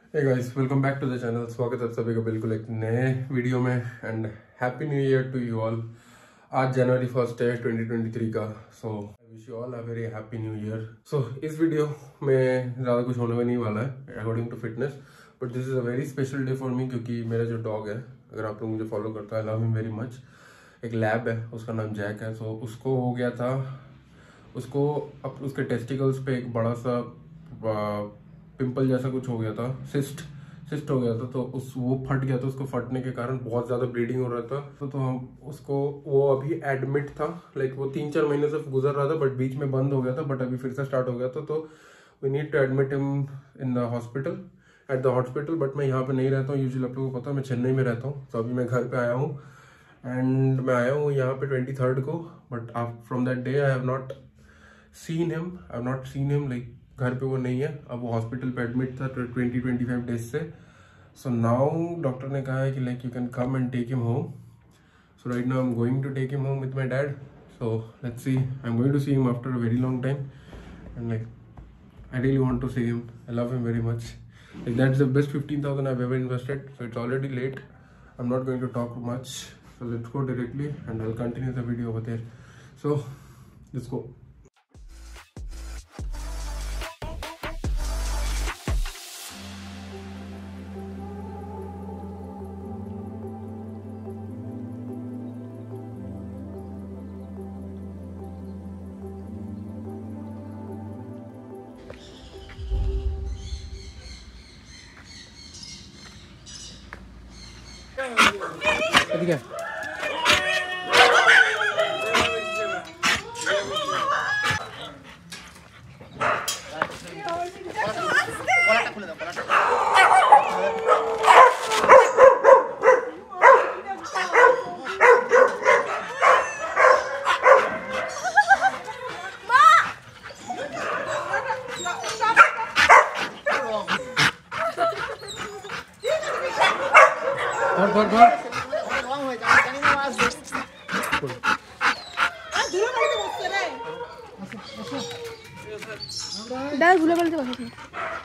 Hey guys, welcome back to the channel. स्वागत है सभी का बिल्कुल एक नए वीडियो में and happy new year to you all. आज जनवरी 1 है 2023 का। So I wish you all a very happy new year. सो इस वीडियो में ज़्यादा कुछ होने नहीं वाला है according to fitness, but this is a very special day for me क्योंकि मेरा जो डॉग है, अगर आप लोग मुझे फॉलो करता है, लव हिम वेरी मच। एक लैब है, उसका नाम जैक है। सो उसको हो गया था, उसको अब उसके टेस्टिकल्स पे एक बड़ा सा पिंपल जैसा कुछ हो गया था, सिस्ट हो गया था। तो वो फट गया था। उसको फटने के कारण बहुत ज़्यादा ब्लीडिंग हो रहा था। तो हम उसको, वो अभी एडमिट था, लाइक वो 3-4 महीने से गुजर रहा था, बट बीच में बंद हो गया था, बट अभी फिर से स्टार्ट हो गया था। तो we need to admit him in the hospital, at the hospital. But मैं यहाँ पे नहीं रहता हूँ यूजुअली, आप लोगों को पता है मैं चेन्नई में रहता हूँ। तो अभी मैं घर पे आया हूँ एंड मैं आया हूँ यहाँ पे 23rd को। But from that day I have not seen him, like घर पे वो नहीं है। अब वो हॉस्पिटल पे एडमिट था 20-25 डेज से। सो नाउ डॉक्टर ने कहा है कि like you can come and take him home. So right now I am going to take him home with my dad. So let's see, I am going to see him after a very long time and like I really want to see him. I love him very much. Like that's the best 15,000 I've ever invested. So it's already late. I'm not going to talk much. So let's go directly and I'll continue the video over there. So let's go. ठीक है। डाल भूला बोलते बस में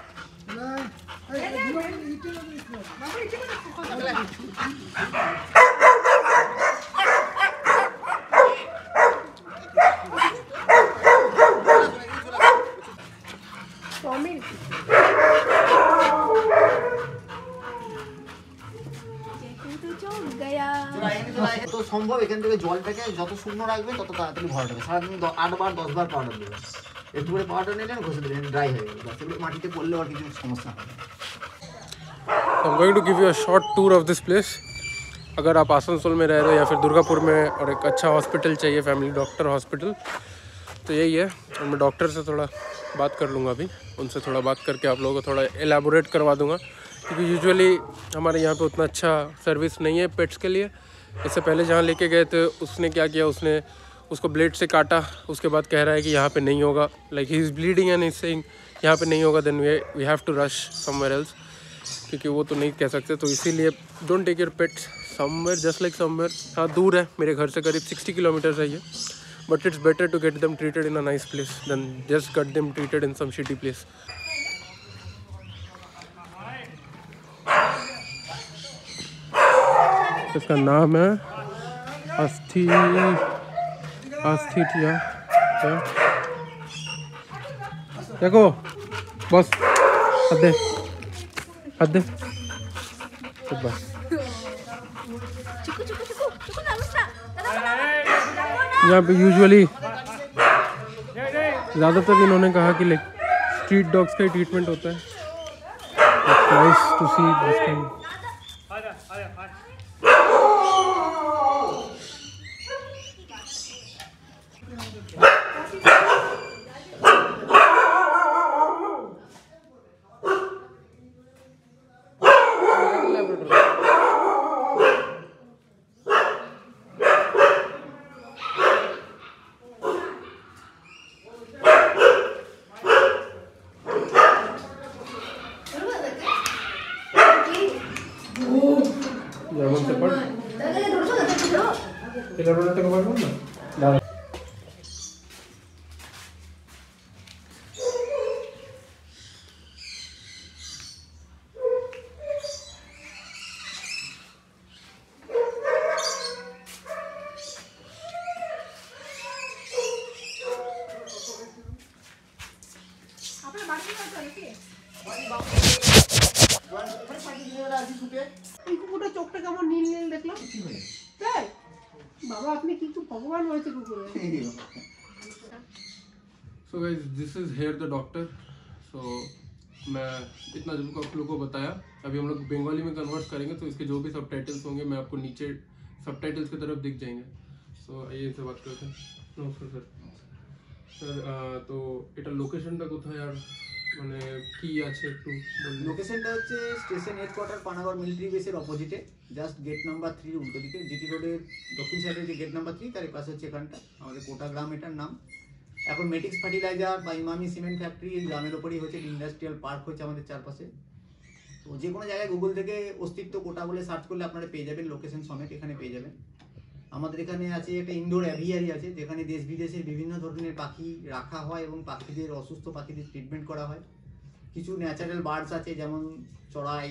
তো সম্ভব এখান থেকে জলটাকে যত শুকনো রাখবেন তত তাড়াতাড়ি ভরাট হবে। সারাদিন 8 বার 10 বার পাউডার দেবেন। একটু করে পাউডার নিলেন, ঘষে দিলেন, ড্রাই হয়ে গেল। বাস এগুলো মাটিতে পড়লে আর কিছু সমস্যা হবে না। I'm going to give you a short tour of this place. अगर आप आसनसोल में रह रहे हो या फिर दुर्गापुर में और एक अच्छा हॉस्पिटल चाहिए, फैमिली डॉक्टर हॉस्पिटल, तो यही है। और मैं डॉक्टर से थोड़ा बात कर लूँगा अभी, उनसे थोड़ा बात करके आप लोगों को थोड़ा एलाबोरेट करवा दूँगा, क्योंकि यूजुअली हमारे यहाँ पे उतना अच्छा सर्विस नहीं है पेट्स के लिए। इससे पहले जहाँ लेके गए थे उसने क्या किया, उसने उसको ब्लेड से काटा, उसके बाद कह रहा है कि यहाँ पे नहीं होगा, like he is bleeding and is saying यहाँ पे नहीं होगा, then we have to rush somewhere else, क्योंकि वो तो नहीं कह सकते। तो इसीलिए don't take your pets somewhere, just like somewhere. हाँ, दूर है, मेरे घर से करीब 60 किलोमीटर है ये, but it's better to get them treated in a nice place then just get them treated in some shitty place. इसका नाम है अस्थिटिया। देखो बस हद तो बस। यहाँ पे यूजुअली ज़्यादातर इन्होंने कहा कि लाइक स्ट्रीट डॉग्स का ही ट्रीटमेंट होता है। Nice to see this kind. German से पढ़ এই কুকুরটা চোখটা কেমন নীল নীল দেখলাম। তাই বাবা আপনি কিন্তু ভগবান হয়েছে কুকুরের। So guys, this is here the doctor. So मैं इतना जब आप लोगों को बताया, अभी हम लोग बंगाली में कन्वर्ट करेंगे तो इसके जो भी सब टाइटल्स होंगे मैं आपको नीचे सब टाइटल्स की तरफ दिख जाएंगे। सो आइए इनसे बात करते हैं। नमस्कार सर। सर तो এটা লোকেশনটা কোথায় আর মানে কি আছে একটু বলুন। লোকেশনটা হচ্ছে স্টেশন হেডকোয়ার্টার পানাগড় মিলিটারি বেসের অপোজিটে, জাস্ট গেট নাম্বার 3 উল্টো দিকে, জিটি রোডের দক্ষিণ সাইডে যে গেট নাম্বার 3 তার পাশে হচ্ছে এখানটা আমাদের কোটা গ্রাম এটার নাম। এখন মেটিক্স ফার্টিলাইজার বা ইমামি সিমেন্ট ফ্যাক্টরি এই গ্রামের ওপরেই হচ্ছে, ইন্ডাস্ট্রিয়াল পার্ক হচ্ছে আমাদের চারপাশে। তো যে কোনো জায়গায় গুগল থেকে অস্তিত্ব কোটা বলে সার্চ করলে আপনারা পেয়ে যাবেন, লোকেশন সমেত এখানে পেয়ে যাবেন। আমাদের এখানে আছে একটা ইনডোর অ্যাভিয়ারি আছে, যেখানে দেশ বিদেশের বিভিন্ন ধরনের পাখি রাখা হয় এবং পাখিদের অসুস্থ পাখিদের ট্রিটমেন্ট করা হয়। কিছু ন্যাচারাল বার্ডস আছে যেমন চড়াই,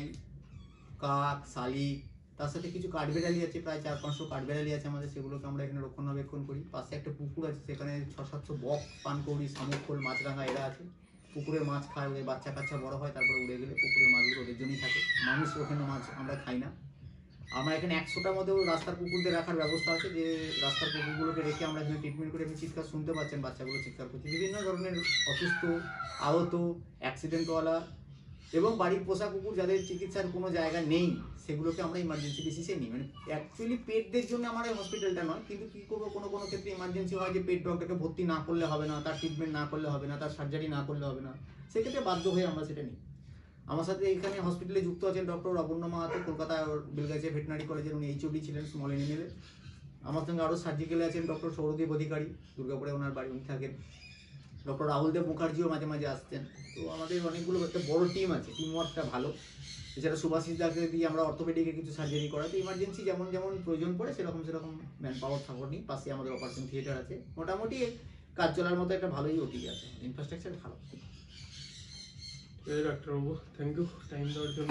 কাক, শালিক, তার সাথে কিছু কাঠবেড়ালি আছে, প্রায় 400-500 কাঠবেড়ালি আছে আমাদের, সেগুলোকে আমরা এখানে রক্ষণাবেক্ষণ করি। পাশে একটা পুকুর আছে, সেখানে 600-700 বক, পানকৌড়ি, শামুক, মাছরাঙা এরা আছে। পুকুরের মাছ খায়, ওদের বাচ্চা কাচ্চা বড় হয়, তারপরে উড়ে গেলে পুকুরের মাছগুলো ওদের জন্যই থাকে। মানুষ ওখানে মাছ আমরা খাই না। আমরা এখানে 100টার মধ্যেও রাস্তার কুকুরদের রাখার ব্যবস্থা আছে, যে রাস্তার কুকুরগুলোকে রেখে আমরা এখানে ট্রিটমেন্ট করে, আপনি চিৎকার শুনতে পাচ্ছেন, বাচ্চাগুলো চিৎকার করছে। বিভিন্ন ধরনের অসুস্থ, আহত, অ্যাক্সিডেন্টওয়ালা এবং বাড়ির পোষা কুকুর যাদের চিকিৎসার কোনো জায়গা নেই, সেগুলোকে আমরা ইমার্জেন্সি বেসিসে নিই। মানে অ্যাকচুয়ালি পেটদের জন্য আমার এই হসপিটালটা নয়, কিন্তু কী করবো, কোনো কোনো ক্ষেত্রে ইমার্জেন্সি হয় যে পেট ডগটাকে ভর্তি না করলে হবে না, তার ট্রিটমেন্ট না করলে হবে না, তার সার্জারি না করলে হবে না, সেক্ষেত্রে বাধ্য হয়ে আমরা সেটা নিই। আমার সাথে এখানে হসপিটালে যুক্ত আছেন ডক্টর অপর্ণা মাহাতো, কলকাতায় বেলগাছিয়া ভেটেনারি কলেজের উনি HOD ছিলেন স্মল অ্যানিমেলে। আমার সঙ্গে আরও সার্জিক্যালে আছেন ডক্টর সৌরদীপ অধিকারী, দুর্গাপুরে ওনার বাড়ি, উনি থাকেন। ডক্টর রাহুল দেব মুখার্জিও মাঝে মাঝে আসতেন। তো আমাদের অনেকগুলো একটা বড় টিম আছে, টিম ওয়ার্কটা ভালো। এছাড়া সুভাষিস দাকে দিয়ে আমরা অর্থোপেডিকের কিছু সার্জারি করাই। তো ইমার্জেন্সি যেমন যেমন প্রয়োজন পড়ে সেরকম ম্যান পাওয়ার সাপোর্ট নিই। পাশে আমাদের অপারেশন থিয়েটার আছে, মোটামুটি কাজ চলার মতো একটা ভালোই ওটি আছে, ইনফ্রাস্ট্রাকচার ভালো। डॉक्टर बाबू थैंक यू टाइम देওয়ার জন্য।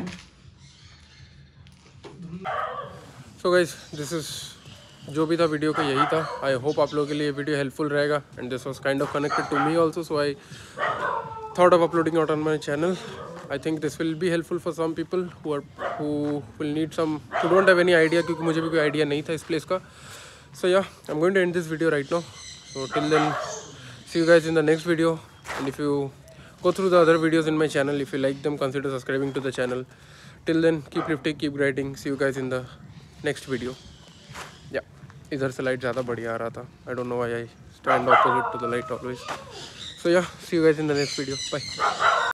सो गाइस दिस इज जो भी था वीडियो का यही था। आई होप आप लोगों के लिए वीडियो हेल्पफुल रहेगा and this was kind of connected to me also, so I thought of uploading out on my channel. I think this will be helpful for some people who will need some, who don't have any idea, क्योंकि मुझे भी कोई idea नहीं था इस place का। So yeah I am going to end this video right now. So till then see you guys in the next video, and if you go through the other videos in my channel, if you like them consider subscribing to the channel. Till then keep lifting, keep grinding. See you guys in the next video. Yeah, इधर से light ज़्यादा बढ़िया आ रहा था, I don't know why I stand opposite to the light always. So yeah, see you guys in the next video. Bye.